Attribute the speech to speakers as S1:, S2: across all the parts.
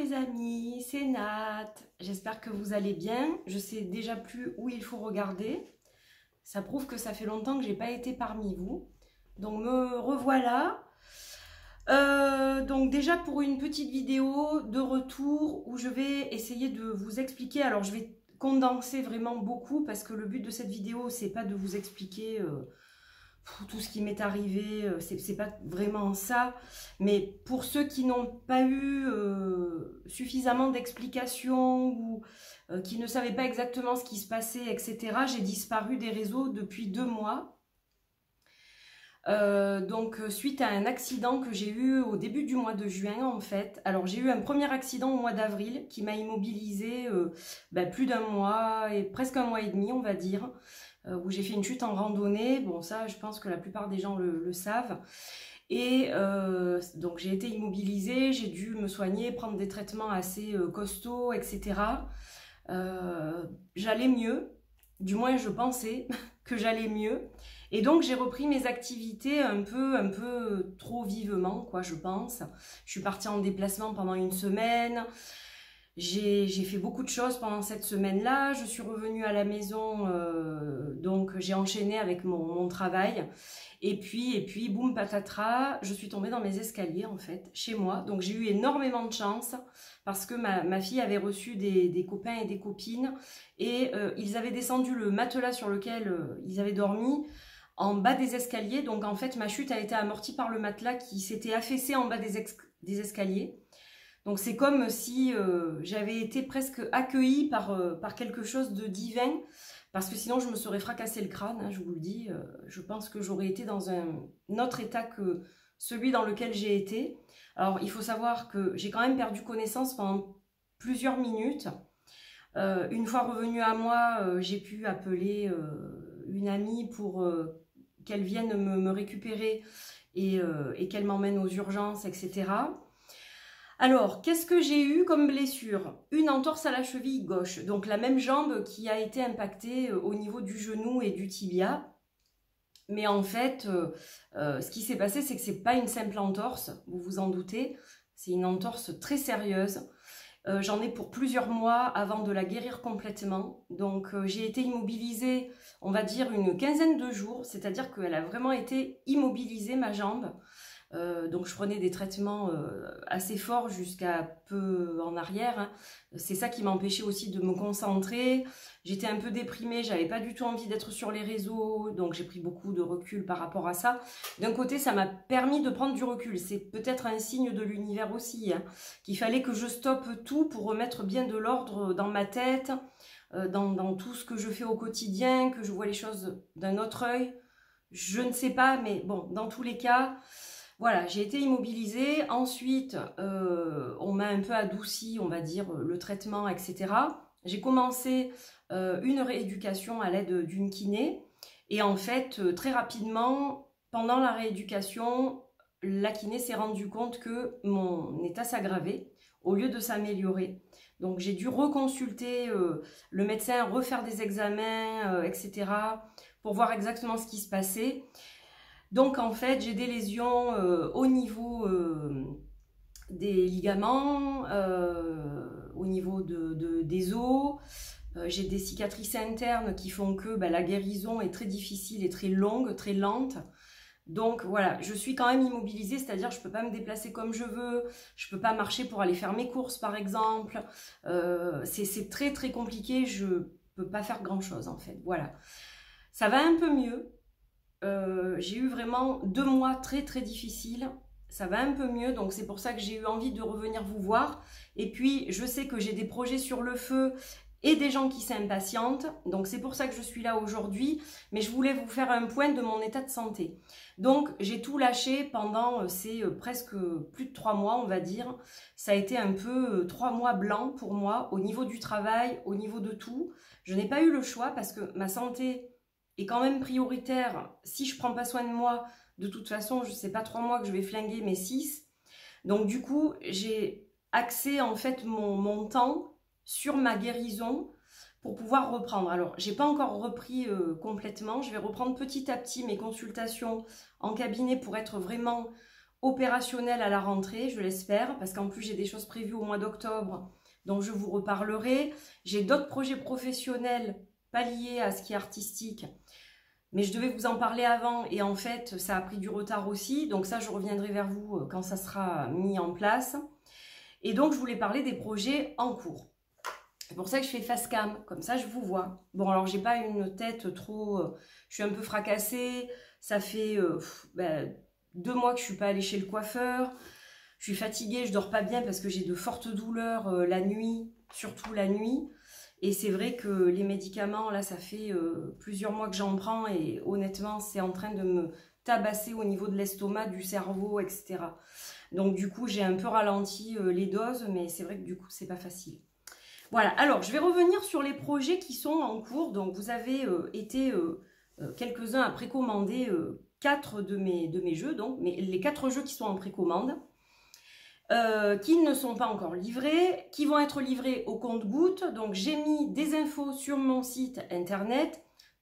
S1: les amis, c'est Nat. J'espère que vous allez bien. Je sais déjà plus où il faut regarder. Ça prouve que ça fait longtemps que j'ai pas été parmi vous. Donc me revoilà. Donc déjà pour une petite vidéo de retour où je vais essayer de vous expliquer. Alors je vais condenser vraiment beaucoup parce que le but de cette vidéo c'est pas de vous expliquer tout ce qui m'est arrivé, c'est pas vraiment ça, mais pour ceux qui n'ont pas eu suffisamment d'explications ou qui ne savaient pas exactement ce qui se passait, etc., j'ai disparu des réseaux depuis 2 mois. Donc suite à un accident que j'ai eu au début du mois de juin en fait. Alors j'ai eu un premier accident au mois d'avril qui m'a immobilisée plus d'1 mois et presque 1 mois et demi on va dire, où j'ai fait une chute en randonnée. Bon ça je pense que la plupart des gens le savent. Et donc j'ai été immobilisée, j'ai dû me soigner, prendre des traitements assez costauds, etc. J'allais mieux, du moins je pensais que j'allais mieux. Et donc j'ai repris mes activités un peu trop vivement, quoi, je pense. Je suis partie en déplacement pendant 1 semaine. J'ai fait beaucoup de choses pendant cette semaine-là. Je suis revenue à la maison, donc j'ai enchaîné avec mon travail. Et puis, boum, patatras, je suis tombée dans mes escaliers, en fait, chez moi. Donc j'ai eu énormément de chance parce que ma fille avait reçu des copains et des copines. Et ils avaient descendu le matelas sur lequel ils avaient dormi en bas des escaliers. Donc en fait, ma chute a été amortie par le matelas qui s'était affaissé en bas des escaliers. Donc c'est comme si j'avais été presque accueillie par quelque chose de divin, parce que sinon je me serais fracassé le crâne, hein, je vous le dis. Je pense que j'aurais été dans un autre état que celui dans lequel j'ai été. Alors il faut savoir que j'ai quand même perdu connaissance pendant plusieurs minutes. Une fois revenue à moi, j'ai pu appeler une amie pour qu'elle vienne me récupérer et qu'elle m'emmène aux urgences, etc. Alors, qu'est-ce que j'ai eu comme blessure? Une entorse à la cheville gauche, donc la même jambe qui a été impactée au niveau du genou et du tibia. Mais en fait, ce qui s'est passé, c'est que c'est pas une simple entorse, vous vous en doutez, c'est une entorse très sérieuse. J'en ai pour plusieurs mois avant de la guérir complètement. Donc j'ai été immobilisée, on va dire, une quinzaine de jours, c'est-à-dire qu'elle a vraiment été immobilisée, ma jambe. Donc je prenais des traitements assez forts jusqu'à peu en arrière, hein. C'est ça qui m'empêchait aussi de me concentrer. J'étais un peu déprimée, j'avais pas du tout envie d'être sur les réseaux, donc j'ai pris beaucoup de recul par rapport à ça. D'un côté, ça m'a permis de prendre du recul. C'est peut-être un signe de l'univers aussi, hein, qu'il fallait que je stoppe tout pour remettre bien de l'ordre dans ma tête, dans tout ce que je fais au quotidien, que je vois les choses d'un autre œil. Je ne sais pas, mais bon, dans tous les cas... Voilà, j'ai été immobilisée. Ensuite, on m'a un peu adouci, on va dire, le traitement, etc. J'ai commencé une rééducation à l'aide d'une kiné. Et en fait, très rapidement, pendant la rééducation, la kiné s'est rendue compte que mon état s'aggravait au lieu de s'améliorer. Donc j'ai dû reconsulter le médecin, refaire des examens, etc. pour voir exactement ce qui se passait. Donc en fait j'ai des lésions au niveau des ligaments, au niveau des os. J'ai des cicatrices internes qui font que la guérison est très difficile et très longue, très lente. Donc voilà, je suis quand même immobilisée, c'est-à-dire je ne peux pas me déplacer comme je veux, je ne peux pas marcher pour aller faire mes courses par exemple. C'est très très compliqué, je ne peux pas faire grand-chose en fait. Voilà, ça va un peu mieux. J'ai eu vraiment 2 mois très très difficiles, ça va un peu mieux, donc c'est pour ça que j'ai eu envie de revenir vous voir. Et puis je sais que j'ai des projets sur le feu et des gens qui s'impatientent, donc c'est pour ça que je suis là aujourd'hui, mais je voulais vous faire un point de mon état de santé. Donc j'ai tout lâché pendant ces presque plus de 3 mois on va dire. Ça a été un peu 3 mois blancs pour moi, au niveau du travail, au niveau de tout. Je n'ai pas eu le choix parce que ma santé est quand même prioritaire. Si je prends pas soin de moi, de toute façon, je sais pas 3 mois que je vais flinguer, mais 6. Donc du coup, j'ai axé en fait mon temps sur ma guérison pour pouvoir reprendre. Alors, j'ai pas encore repris complètement. Je vais reprendre petit à petit mes consultations en cabinet pour être vraiment opérationnel à la rentrée, je l'espère, parce qu'en plus j'ai des choses prévues au mois d'octobre, donc je vous reparlerai. J'ai d'autres projets professionnels pas liés à ce qui est artistique, mais je devais vous en parler avant et en fait ça a pris du retard aussi, donc ça je reviendrai vers vous quand ça sera mis en place. Et donc je voulais parler des projets en cours. C'est pour ça que je fais face cam, comme ça je vous vois. Bon alors j'ai pas une tête trop... je suis un peu fracassée, ça fait 2 mois que je suis pas allée chez le coiffeur. Je suis fatiguée, je dors pas bien parce que j'ai de fortes douleurs la nuit, surtout la nuit. Et c'est vrai que les médicaments, là ça fait plusieurs mois que j'en prends et honnêtement c'est en train de me tabasser au niveau de l'estomac, du cerveau, etc. Donc du coup j'ai un peu ralenti les doses, mais c'est vrai que du coup c'est pas facile. Voilà, alors je vais revenir sur les projets qui sont en cours. Donc vous avez été quelques-uns à précommander 4 de mes jeux, donc les 4 jeux qui sont en précommande, qui ne sont pas encore livrés, qui vont être livrés au compte-gouttes. Donc j'ai mis des infos sur mon site internet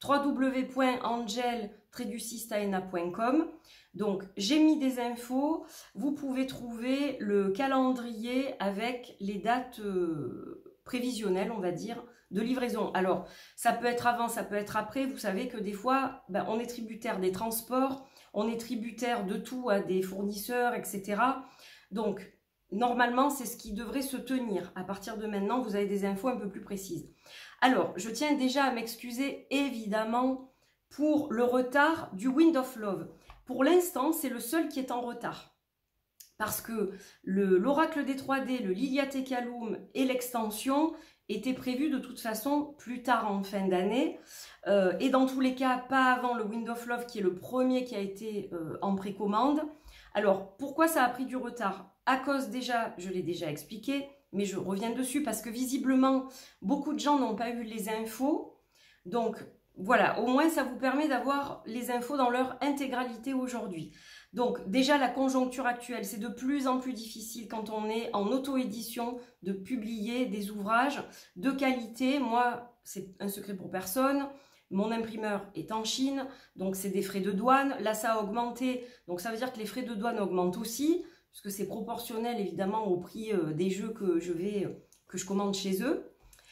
S1: www.angel-staena.com. Donc j'ai mis des infos, vous pouvez trouver le calendrier avec les dates prévisionnel, on va dire, de livraison. Alors, ça peut être avant, ça peut être après. Vous savez que des fois, on est tributaire des transports, on est tributaire de tout à des fournisseurs, etc. Donc, normalement, c'est ce qui devrait se tenir. À partir de maintenant, vous avez des infos un peu plus précises. Alors, je tiens déjà à m'excuser, évidemment, pour le retard du Wind of Love. Pour l'instant, c'est le seul qui est en retard. Parce que l'oracle des 3D, le Lilia Tecalum et l'extension étaient prévus de toute façon plus tard en fin d'année. Et dans tous les cas, pas avant le Wind of Love qui est le premier qui a été en précommande. Alors, pourquoi ça a pris du retard? À cause déjà, je l'ai déjà expliqué, mais je reviens dessus parce que visiblement, beaucoup de gens n'ont pas eu les infos. Donc, voilà, au moins ça vous permet d'avoir les infos dans leur intégralité aujourd'hui. Donc déjà la conjoncture actuelle, c'est de plus en plus difficile quand on est en auto-édition de publier des ouvrages de qualité. Moi, c'est un secret pour personne, mon imprimeur est en Chine, donc c'est des frais de douane. Là, ça a augmenté, donc ça veut dire que les frais de douane augmentent aussi, puisque c'est proportionnel évidemment au prix des jeux que je commande chez eux.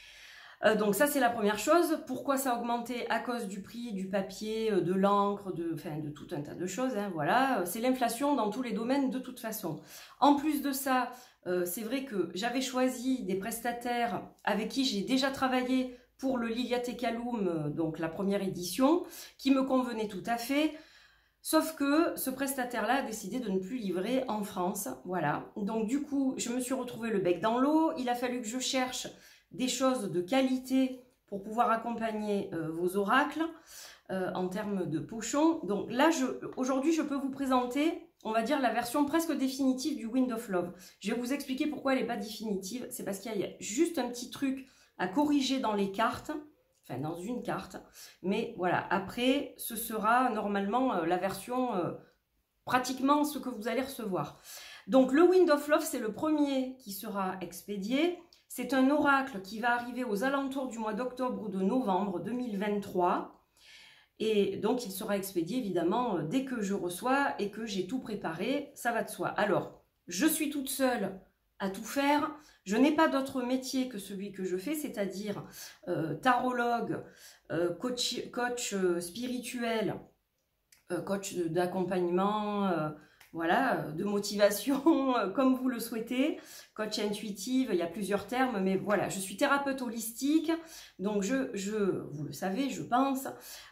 S1: Donc ça c'est la première chose. Pourquoi ça a augmenté? À cause du prix du papier, de l'encre, de tout un tas de choses, hein, voilà. C'est l'inflation dans tous les domaines de toute façon. En plus de ça, c'est vrai que j'avais choisi des prestataires avec qui j'ai déjà travaillé pour le Lilia Tecalum, donc la première édition, qui me convenait tout à fait. Sauf que ce prestataire-là a décidé de ne plus livrer en France, voilà. Donc du coup, je me suis retrouvée le bec dans l'eau. Il a fallu que je cherche des choses de qualité pour pouvoir accompagner vos oracles en termes de pochons. Donc là, aujourd'hui, je peux vous présenter, on va dire, la version presque définitive du Wind of Love. Je vais vous expliquer pourquoi elle n'est pas définitive. C'est parce qu'il y a juste un petit truc à corriger dans les cartes, enfin dans une carte. Mais voilà, après, ce sera normalement la version pratiquement ce que vous allez recevoir. Donc le Wind of Love, c'est le premier qui sera expédié. C'est un oracle qui va arriver aux alentours du mois d'octobre ou de novembre 2023. Et donc, il sera expédié, évidemment, dès que je reçois et que j'ai tout préparé. Ça va de soi. Alors, je suis toute seule à tout faire. Je n'ai pas d'autre métier que celui que je fais, c'est-à-dire tarologue, coach spirituel, coach d'accompagnement, voilà, de motivation, comme vous le souhaitez, coach intuitive, il y a plusieurs termes, mais voilà, je suis thérapeute holistique, donc vous le savez, je pense,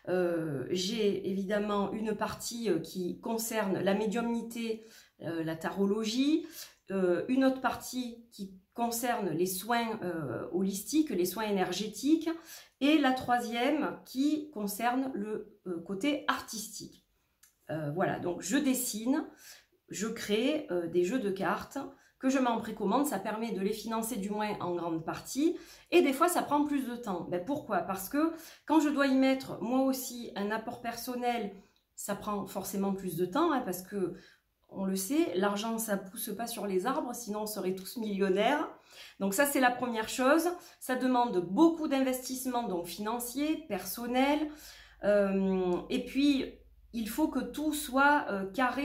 S1: j'ai évidemment une partie qui concerne la médiumnité, la tarologie, une autre partie qui concerne les soins holistiques, les soins énergétiques, et la troisième qui concerne le côté artistique. Voilà, donc je dessine, je crée des jeux de cartes que je mets en précommande, ça permet de les financer du moins en grande partie, et des fois ça prend plus de temps. Ben, pourquoi? Parce que quand je dois y mettre moi aussi un apport personnel, ça prend forcément plus de temps, hein, parce que on le sait, l'argent ça pousse pas sur les arbres, sinon on serait tous millionnaires. Donc ça c'est la première chose, ça demande beaucoup d'investissement donc financiers, personnels, et puis il faut que tout soit carré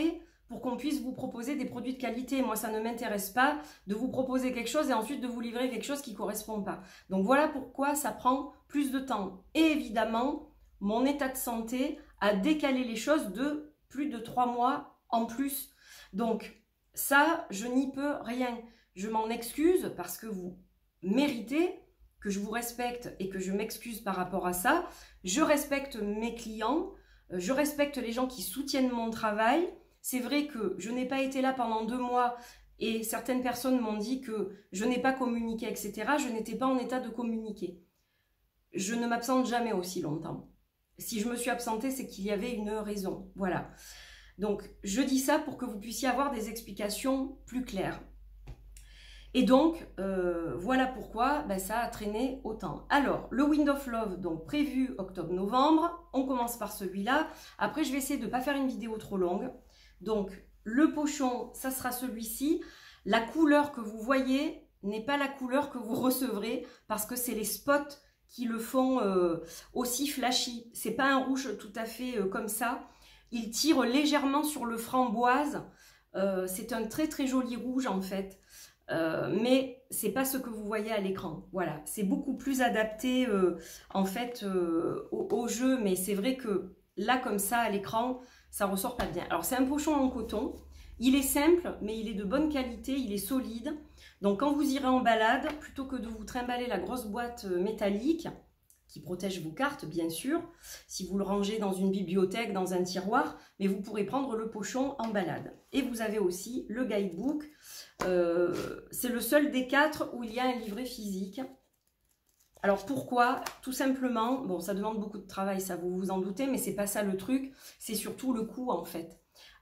S1: pour qu'on puisse vous proposer des produits de qualité. Moi, ça ne m'intéresse pas de vous proposer quelque chose et ensuite de vous livrer quelque chose qui ne correspond pas. Donc voilà pourquoi ça prend plus de temps. Et évidemment, mon état de santé a décalé les choses de plus de 3 mois en plus. Donc ça, je n'y peux rien. Je m'en excuse parce que vous méritez que je vous respecte et que je m'excuse par rapport à ça. Je respecte mes clients, je respecte les gens qui soutiennent mon travail. C'est vrai que je n'ai pas été là pendant 2 mois et certaines personnes m'ont dit que je n'ai pas communiqué, etc. Je n'étais pas en état de communiquer. Je ne m'absente jamais aussi longtemps. Si je me suis absentée, c'est qu'il y avait une raison. Voilà. Donc, je dis ça pour que vous puissiez avoir des explications plus claires. Et donc, voilà pourquoi ça a traîné autant. Alors, le Wind of Love, donc prévu octobre-novembre. On commence par celui-là. Après, je vais essayer de ne pas faire une vidéo trop longue. Donc, le pochon, ça sera celui-ci. La couleur que vous voyez n'est pas la couleur que vous recevrez parce que c'est les spots qui le font aussi flashy. C'est pas un rouge tout à fait comme ça. Il tire légèrement sur le framboise. C'est un très très joli rouge en fait. Mais c'est pas ce que vous voyez à l'écran. Voilà, c'est beaucoup plus adapté en fait au jeu. Mais c'est vrai que là comme ça à l'écran, ça ressort pas bien. Alors c'est un pochon en coton. Il est simple, mais il est de bonne qualité, il est solide. Donc quand vous irez en balade, plutôt que de vous trimballer la grosse boîte métallique, qui protège vos cartes, bien sûr, si vous le rangez dans une bibliothèque, dans un tiroir, mais vous pourrez prendre le pochon en balade. Et vous avez aussi le guidebook. C'est le seul des 4 où il y a un livret physique. Alors pourquoi? Tout simplement, bon, ça demande beaucoup de travail, ça vous vous en doutez, mais c'est pas ça le truc, c'est surtout le coût en fait.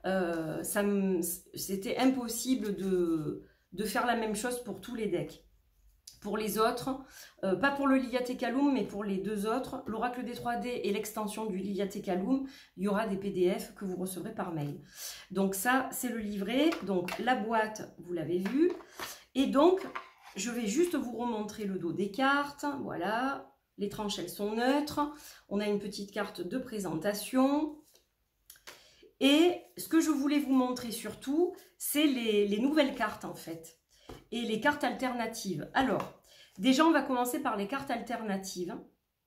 S1: C'était impossible de faire la même chose pour tous les decks. Pour les autres, pas pour le Liliathecalum, mais pour les 2 autres, l'Oracle des 3D et l'extension du Liliathecalum, il y aura des PDF que vous recevrez par mail. Donc ça, c'est le livret. Donc la boîte, vous l'avez vu. Et donc, je vais juste vous remontrer le dos des cartes. Voilà, les tranches, elles sont neutres. On a une petite carte de présentation. Et ce que je voulais vous montrer surtout, c'est les nouvelles cartes en fait. Et les cartes alternatives. Alors, déjà, on va commencer par les cartes alternatives.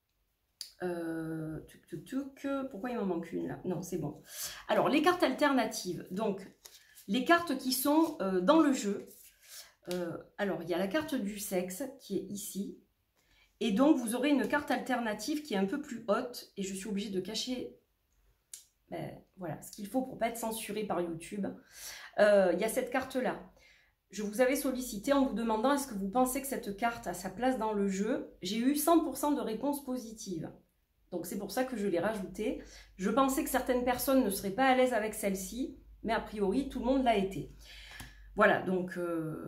S1: Pourquoi il m'en manque une là? Non, c'est bon. Alors, les cartes alternatives. Donc, les cartes qui sont dans le jeu. Alors, il y a la carte du sexe qui est ici. Et donc, vous aurez une carte alternative qui est un peu plus haute. Et je suis obligée de cacher voilà, ce qu'il faut pour ne pas être censuré par YouTube. Il y a cette carte-là. Je vous avais sollicité en vous demandant est-ce que vous pensez que cette carte a sa place dans le jeu. J'ai eu 100% de réponses positives. Donc c'est pour ça que je l'ai rajoutée. Je pensais que certaines personnes ne seraient pas à l'aise avec celle-ci, mais a priori tout le monde l'a été. Voilà, donc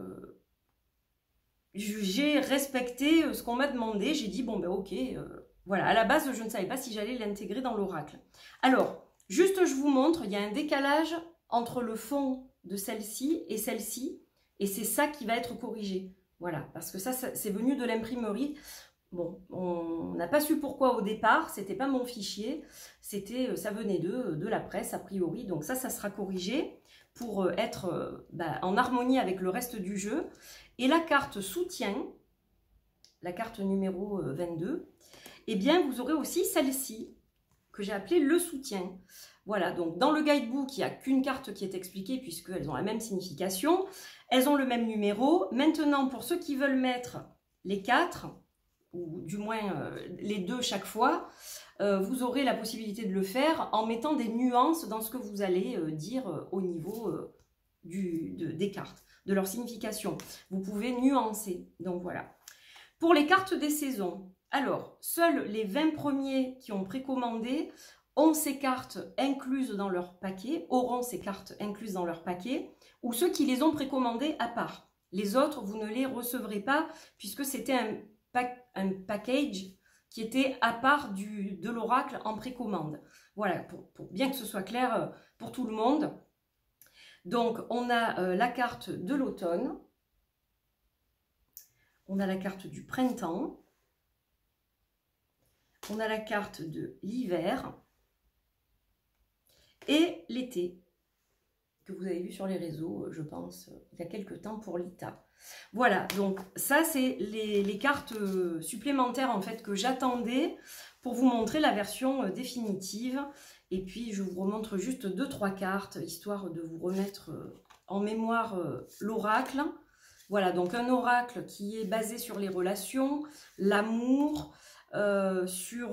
S1: j'ai respecté ce qu'on m'a demandé. J'ai dit bon ben ok, voilà. À la base je ne savais pas si j'allais l'intégrer dans l'oracle. Alors, juste je vous montre, il y a un décalage entre le fond de celle-ci et celle-ci. Et c'est ça qui va être corrigé. Voilà, parce que ça c'est venu de l'imprimerie. Bon, on n'a pas su pourquoi au départ, c'était pas mon fichier, ça venait de la presse a priori. Donc ça sera corrigé pour être en harmonie avec le reste du jeu. Et la carte soutien, la carte numéro 22, eh bien vous aurez aussi celle-ci, que j'ai appelée le soutien. Voilà, donc dans le guidebook, il n'y a qu'une carte qui est expliquée puisqu'elles ont la même signification. Elles ont le même numéro. Maintenant, pour ceux qui veulent mettre les 4, ou du moins les 2 chaque fois, vous aurez la possibilité de le faire en mettant des nuances dans ce que vous allez dire au niveau des cartes, de leur signification. Vous pouvez nuancer, donc voilà. Pour les cartes des saisons, alors, seuls les 20 premiers qui ont précommandé ont ces cartes incluses dans leur paquet, auront ces cartes incluses dans leur paquet, ou ceux qui les ont précommandées à part. Les autres, vous ne les recevrez pas, puisque c'était un package qui était à part de l'oracle en précommande. Voilà, pour bien que ce soit clair pour tout le monde. Donc, on a la carte de l'automne, on a la carte du printemps, on a la carte de l'hiver, et l'été. que vous avez vu sur les réseaux, je pense, il y a quelques temps pour Lita. Voilà, donc ça c'est les cartes supplémentaires en fait que j'attendais pour vous montrer la version définitive. Et puis je vous remontre juste 2-3 cartes, histoire de vous remettre en mémoire l'oracle. Voilà, donc un oracle qui est basé sur les relations, l'amour, sur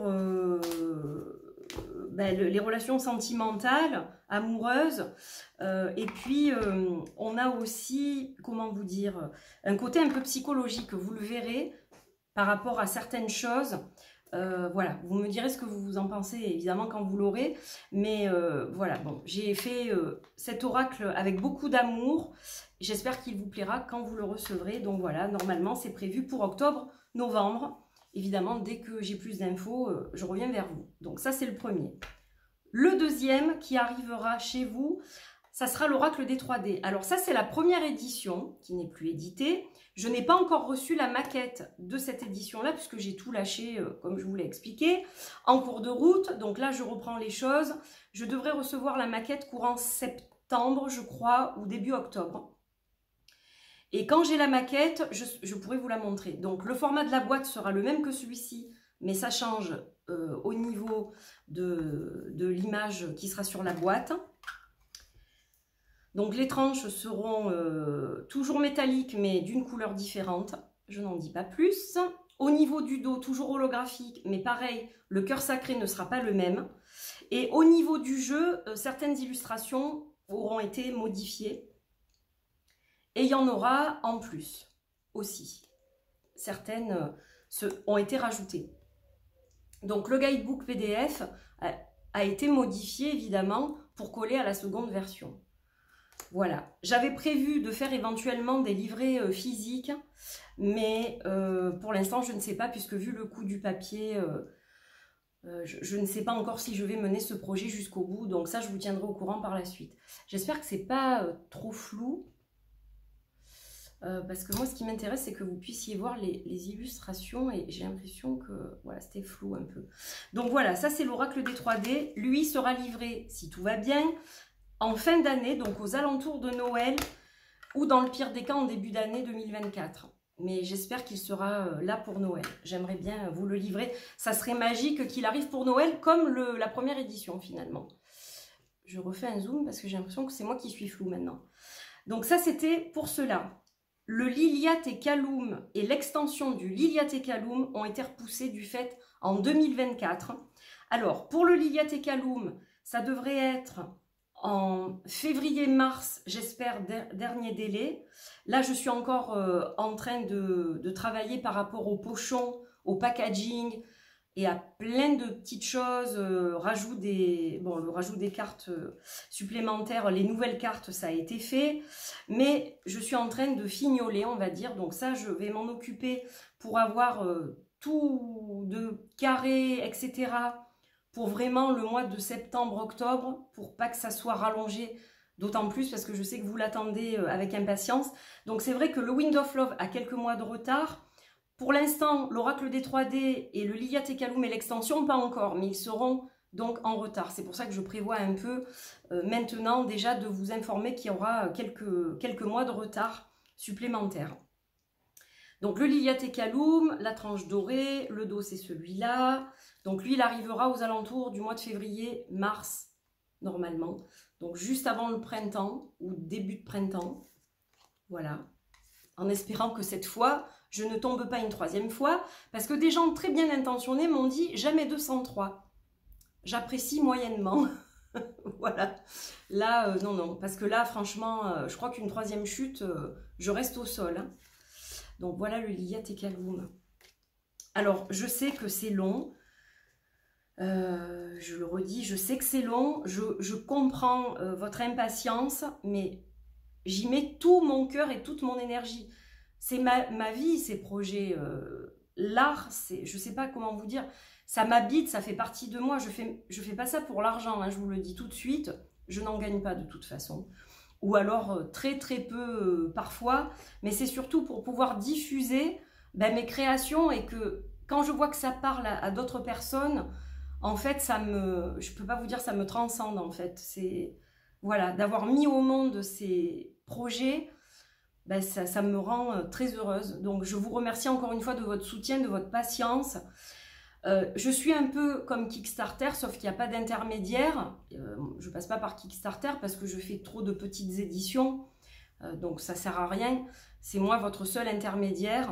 S1: les relations sentimentales, amoureuses. Et puis, on a aussi, comment vous dire, un côté un peu psychologique, vous le verrez, par rapport à certaines choses. Voilà, vous me direz ce que vous en pensez, évidemment, quand vous l'aurez. Mais voilà, bon, j'ai fait cet oracle avec beaucoup d'amour. J'espère qu'il vous plaira quand vous le recevrez. Donc voilà, normalement, c'est prévu pour octobre-novembre. Évidemment, dès que j'ai plus d'infos, je reviens vers vous. Donc ça, c'est le premier. Le deuxième qui arrivera chez vous, ça sera l'oracle des 3D. Alors ça, c'est la première édition qui n'est plus éditée. Je n'ai pas encore reçu la maquette de cette édition-là, puisque j'ai tout lâché, comme je vous l'ai expliqué, en cours de route. Donc là, je reprends les choses. Je devrais recevoir la maquette courant septembre, je crois, ou début octobre. Et quand j'ai la maquette, je pourrai vous la montrer. Donc le format de la boîte sera le même que celui-ci, mais ça change au niveau de l'image qui sera sur la boîte. Donc les tranches seront toujours métalliques, mais d'une couleur différente. Je n'en dis pas plus. Au niveau du dos, toujours holographique, mais pareil, le cœur sacré ne sera pas le même. Et au niveau du jeu, certaines illustrations auront été modifiées. Et il y en aura en plus aussi. Certaines ont été rajoutées. Donc le guidebook PDF a été modifié évidemment pour coller à la seconde version. Voilà. J'avais prévu de faire éventuellement des livrets physiques, mais pour l'instant je ne sais pas, puisque vu le coût du papier, je ne sais pas encore si je vais mener ce projet jusqu'au bout. Donc ça, je vous tiendrai au courant par la suite. J'espère que c'est pas trop flou. Parce que moi, ce qui m'intéresse, c'est que vous puissiez voir les illustrations, et j'ai l'impression que voilà, c'était flou un peu. Donc voilà, ça c'est l'oracle des 3D. Lui sera livré, si tout va bien, en fin d'année, donc aux alentours de Noël, ou dans le pire des cas, en début d'année 2024. Mais j'espère qu'il sera là pour Noël. J'aimerais bien vous le livrer. Ça serait magique qu'il arrive pour Noël, comme la première édition finalement. Je refais un zoom parce que j'ai l'impression que c'est moi qui suis floue maintenant. Donc ça, c'était pour cela. Le Liliat et Kaloum et l'extension du Liliat et Kaloum ont été repoussés du fait en 2024. Alors, pour le Liliat et Kaloum, ça devrait être en février-mars, j'espère, dernier délai. Là, je suis encore en train de travailler par rapport au pochon, au packaging et à plein de petites choses. Le rajout des cartes supplémentaires, les nouvelles cartes, ça a été fait. Mais je suis en train de fignoler, on va dire. Donc ça, je vais m'en occuper pour avoir tout de carré, etc., pour vraiment le mois de septembre-octobre, pour pas que ça soit rallongé, d'autant plus parce que je sais que vous l'attendez avec impatience. Donc c'est vrai que le Wind of Love a quelques mois de retard. Pour l'instant, l'oracle des 3D et le Liliat et Kaloum et l'extension, pas encore, mais ils seront donc en retard. C'est pour ça que je prévois un peu maintenant déjà de vous informer qu'il y aura quelques mois de retard supplémentaires. Donc le Liliat et Kaloum, la tranche dorée, le dos c'est celui-là. Donc lui, il arrivera aux alentours du mois de février-mars, normalement. Donc juste avant le printemps, ou début de printemps. Voilà. En espérant que cette fois, je ne tombe pas une troisième fois. Parce que des gens très bien intentionnés m'ont dit « jamais 203 ». J'apprécie moyennement. Voilà. Là, non, non. Parce que là, franchement, je crois qu'une troisième chute, je reste au sol. Hein. Donc voilà le Liliat et Kaloum. Alors, je sais que c'est long. Je le redis, je sais que c'est long, je comprends votre impatience, mais j'y mets tout mon cœur et toute mon énergie. C'est ma vie, ces projets. L'art, je sais pas comment vous dire, ça m'habite, ça fait partie de moi. Je fais pas ça pour l'argent, hein, je vous le dis tout de suite. Je n'en gagne pas de toute façon. Ou alors très très peu parfois, mais c'est surtout pour pouvoir diffuser mes créations, et que quand je vois que ça parle à d'autres personnes, en fait, je peux pas vous dire, ça me transcende en fait. voilà, d'avoir mis au monde ces projets, ben ça me rend très heureuse. Donc je vous remercie encore une fois de votre soutien, de votre patience. Je suis un peu comme Kickstarter, sauf qu'il n'y a pas d'intermédiaire. Je ne passe pas par Kickstarter parce que je fais trop de petites éditions. Donc ça ne sert à rien. C'est moi votre seul intermédiaire.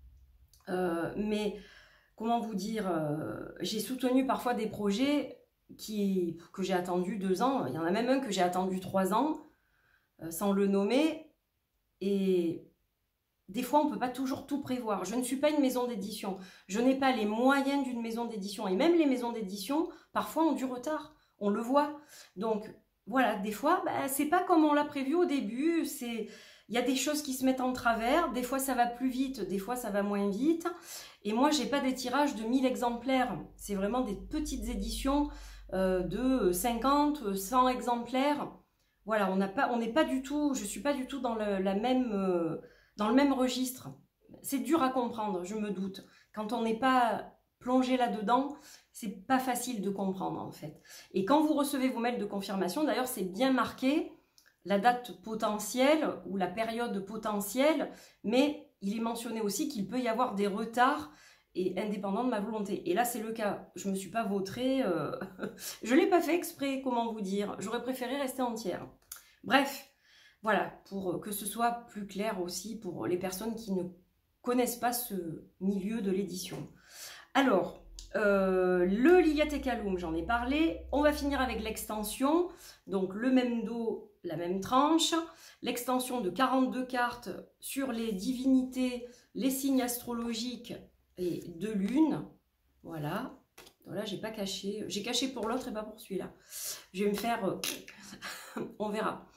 S1: Mais comment vous dire, j'ai soutenu parfois des projets que j'ai attendu 2 ans. Il y en a même un que j'ai attendu 3 ans, sans le nommer. Et des fois, on ne peut pas toujours tout prévoir. Je ne suis pas une maison d'édition. Je n'ai pas les moyens d'une maison d'édition. Et même les maisons d'édition, parfois, ont du retard. On le voit. Donc, voilà, des fois, bah, c'est pas comme on l'a prévu au début. Il y a des choses qui se mettent en travers. Des fois, ça va plus vite. Des fois, ça va moins vite. Et moi, j'ai pas des tirages de 1000 exemplaires. C'est vraiment des petites éditions de 50, 100 exemplaires. Voilà, on n'est pas du tout, je suis pas du tout dans dans le même registre. C'est dur à comprendre, je me doute. Quand on n'est pas plongé là-dedans, c'est pas facile de comprendre en fait. Et quand vous recevez vos mails de confirmation, d'ailleurs c'est bien marqué la date potentielle ou la période potentielle, mais il est mentionné aussi qu'il peut y avoir des retards et indépendant de ma volonté. Et là, c'est le cas. Je ne me suis pas vautrée. Je ne l'ai pas fait exprès, comment vous dire. J'aurais préféré rester entière. Bref, voilà, pour que ce soit plus clair aussi pour les personnes qui ne connaissent pas ce milieu de l'édition. Alors, le Liliatheca Lume, j'en ai parlé. On va finir avec l'extension. Donc, le même dos, la même tranche. L'extension de 42 cartes sur les divinités, les signes astrologiques et 2 lunes. Voilà. Voilà, j'ai pas caché. J'ai caché pour l'autre et pas pour celui-là. Je vais me faire... on verra.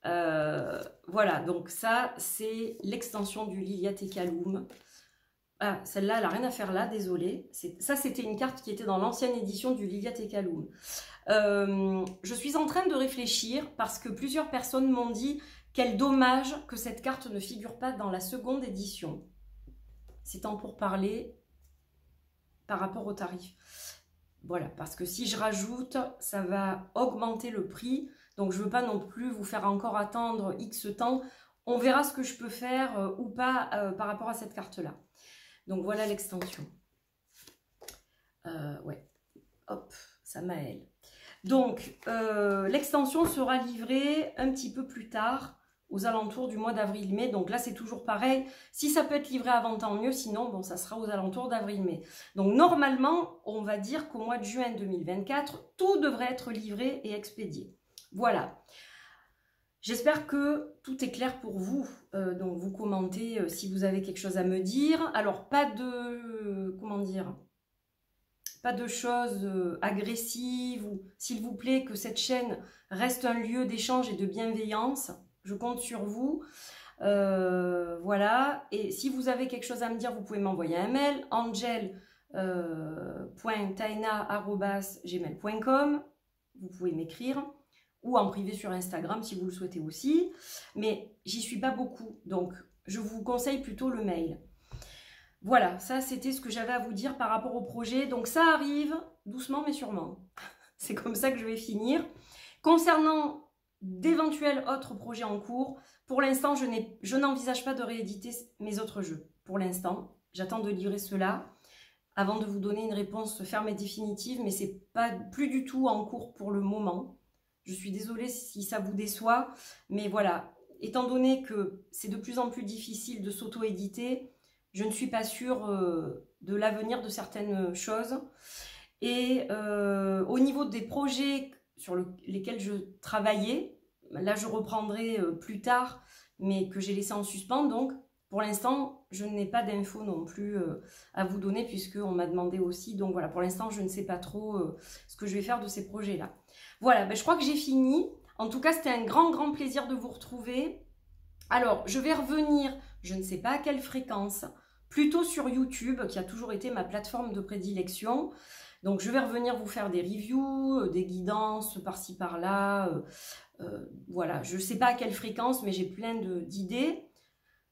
S1: Voilà, donc ça, c'est l'extension du Liliatheca Lume. Ah, celle-là, elle n'a rien à faire là, désolée. Ça, c'était une carte qui était dans l'ancienne édition du Liliatheca Lume. Je suis en train de réfléchir parce que plusieurs personnes m'ont dit quel dommage que cette carte ne figure pas dans la seconde édition. C'est en pourparler par rapport au tarif. Voilà, parce que si je rajoute, ça va augmenter le prix. Donc, je ne veux pas non plus vous faire encore attendre X temps. On verra ce que je peux faire ou pas par rapport à cette carte-là. Donc, voilà l'extension. Ouais, hop, ça m'aide. Donc, l'extension sera livrée un petit peu plus tard, aux alentours du mois d'avril-mai. Donc là, c'est toujours pareil. Si ça peut être livré avant, tant mieux. Sinon, bon, ça sera aux alentours d'avril-mai. Donc, normalement, on va dire qu'au mois de juin 2024, tout devrait être livré et expédié. Voilà. J'espère que tout est clair pour vous. Donc, vous commentez si vous avez quelque chose à me dire. Alors, pas de... comment dire ? Pas de choses agressives. Ou, s'il vous plaît, que cette chaîne reste un lieu d'échange et de bienveillance. Je compte sur vous. Voilà. Et si vous avez quelque chose à me dire, vous pouvez m'envoyer un mail. angel.taina@gmail.com. Vous pouvez m'écrire. Ou en privé sur Instagram si vous le souhaitez aussi. Mais j'y suis pas beaucoup. Donc, je vous conseille plutôt le mail. Voilà. Ça, c'était ce que j'avais à vous dire par rapport au projet. Donc, ça arrive doucement mais sûrement. C'est comme ça que je vais finir. Concernant d'éventuels autres projets en cours. Pour l'instant, je n'envisage pas de rééditer mes autres jeux. Pour l'instant, j'attends de livrer cela avant de vous donner une réponse ferme et définitive, mais c'est pas plus du tout en cours pour le moment. Je suis désolée si ça vous déçoit, mais voilà, étant donné que c'est de plus en plus difficile de s'auto-éditer, je ne suis pas sûre de l'avenir de certaines choses. Et au niveau des projets sur lesquels je travaillais, là je reprendrai plus tard, mais que j'ai laissé en suspens. Donc pour l'instant, je n'ai pas d'infos non plus à vous donner puisqu'on m'a demandé aussi. Donc voilà, pour l'instant, je ne sais pas trop ce que je vais faire de ces projets-là. Voilà, ben, je crois que j'ai fini. En tout cas, c'était un grand plaisir de vous retrouver. Alors, je vais revenir, je ne sais pas à quelle fréquence, plutôt sur YouTube, qui a toujours été ma plateforme de prédilection. Donc, je vais revenir vous faire des reviews, des guidances par-ci, par-là. Voilà, je ne sais pas à quelle fréquence, mais j'ai plein d'idées.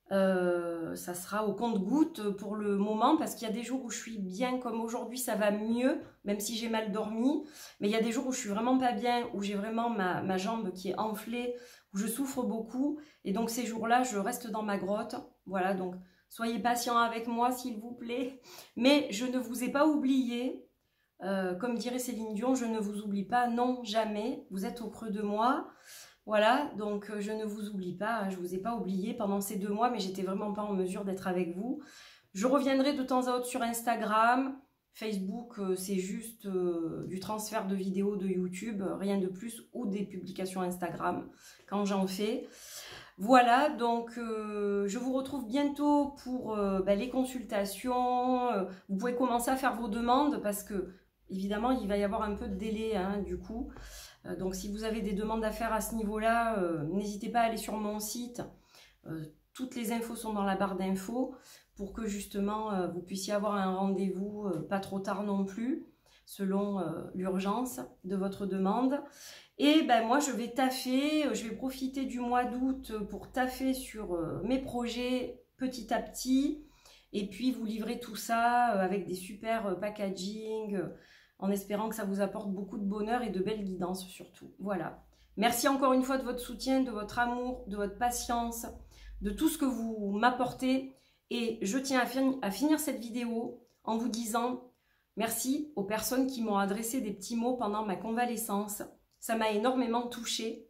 S1: Ça sera au compte-gouttes pour le moment parce qu'il y a des jours où je suis bien, comme aujourd'hui ça va mieux, même si j'ai mal dormi, mais il y a des jours où je suis vraiment pas bien, où j'ai vraiment ma jambe qui est enflée, où je souffre beaucoup, et donc ces jours-là je reste dans ma grotte. Voilà, donc soyez patients avec moi s'il vous plaît, mais je ne vous ai pas oublié. Comme dirait Céline Dion, je ne vous oublie pas, non jamais, vous êtes au creux de moi. Voilà, donc je ne vous oublie pas, hein, je ne vous ai pas oublié pendant ces 2 mois, mais j'étais vraiment pas en mesure d'être avec vous. Je reviendrai de temps à autre sur Instagram, Facebook, c'est juste du transfert de vidéos de YouTube, rien de plus, ou des publications Instagram, quand j'en fais. Voilà, donc je vous retrouve bientôt pour les consultations. Vous pouvez commencer à faire vos demandes parce que, évidemment, il va y avoir un peu de délai, hein, du coup. Donc si vous avez des demandes à faire à ce niveau-là, n'hésitez pas à aller sur mon site. Toutes les infos sont dans la barre d'infos pour que justement vous puissiez avoir un rendez-vous pas trop tard non plus, selon l'urgence de votre demande. Et ben moi je vais taffer, je vais profiter du mois d'août pour taffer sur mes projets petit à petit. Et puis vous livrer tout ça avec des super packaging, en espérant que ça vous apporte beaucoup de bonheur et de belles guidances surtout. Voilà. Merci encore une fois de votre soutien, de votre amour, de votre patience, de tout ce que vous m'apportez. Et je tiens à finir cette vidéo en vous disant merci aux personnes qui m'ont adressé des petits mots pendant ma convalescence. Ça m'a énormément touchée.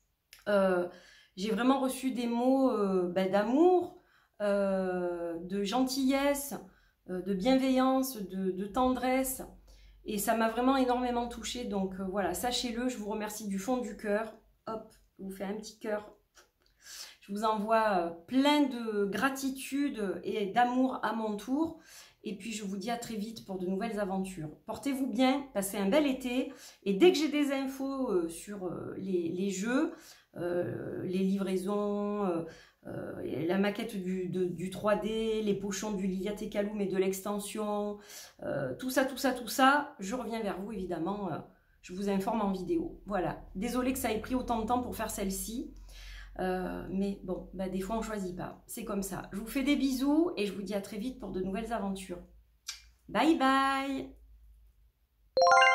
S1: J'ai vraiment reçu des mots d'amour, de gentillesse, de bienveillance, de tendresse. Et ça m'a vraiment énormément touchée. Donc voilà, sachez-le, je vous remercie du fond du cœur. Hop, je vous fais un petit cœur. Je vous envoie plein de gratitude et d'amour à mon tour. Et puis je vous dis à très vite pour de nouvelles aventures. Portez-vous bien, passez un bel été. Et dès que j'ai des infos sur les jeux, les livraisons, la maquette du 3D, les pochons du Liliat et Kaloum et de l'extension, tout ça, je reviens vers vous évidemment. Je vous informe en vidéo. Voilà. Désolée que ça ait pris autant de temps pour faire celle-ci. Mais bon, des fois on choisit pas, c'est comme ça. Je vous fais des bisous et je vous dis à très vite pour de nouvelles aventures. Bye bye.